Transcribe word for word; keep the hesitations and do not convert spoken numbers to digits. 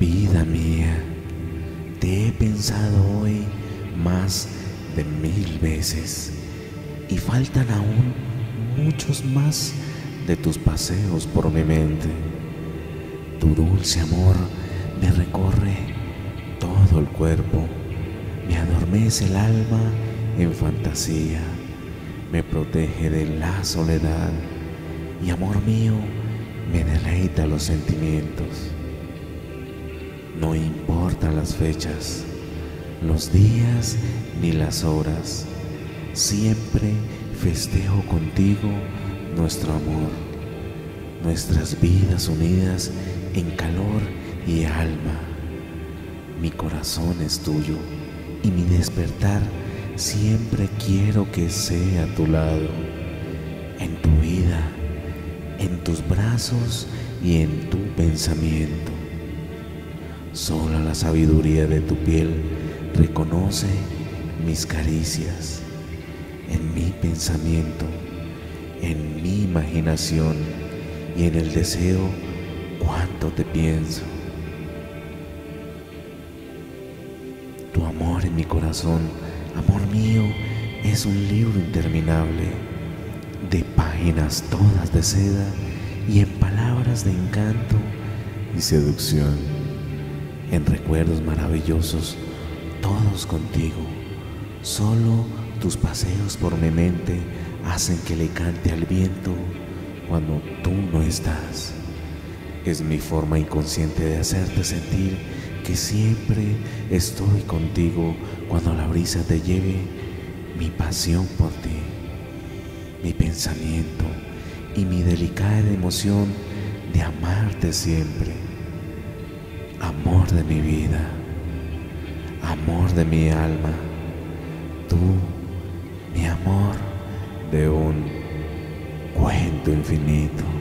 Vida mía, te he pensado hoy más de mil veces y faltan aún muchos más de tus paseos por mi mente. Tu dulce amor me recorre todo el cuerpo, me adormece el alma en fantasía, me protege de la soledad y, amor mío, me deleita los sentimientos. No importan las fechas, los días ni las horas, siempre festejo contigo nuestro amor, nuestras vidas unidas en calor y alma. Mi corazón es tuyo y mi despertar siempre quiero que sea a tu lado, en tu vida, en tus brazos y en tu pensamiento. Solo la sabiduría de tu piel reconoce mis caricias, en mi pensamiento, en mi imaginación y en el deseo cuánto te pienso. Tu amor en mi corazón, amor mío, es un libro interminable, de páginas todas de seda y en palabras de encanto y seducción, en recuerdos maravillosos, todos contigo. Solo tus paseos por mi mente hacen que le cante al viento cuando tú no estás. Es mi forma inconsciente de hacerte sentir que siempre estoy contigo cuando la brisa te lleve mi pasión por ti, mi pensamiento y mi delicada emoción de amarte siempre. Amor de mi vida, amor de mi alma, tú, mi amor de un cuento infinito.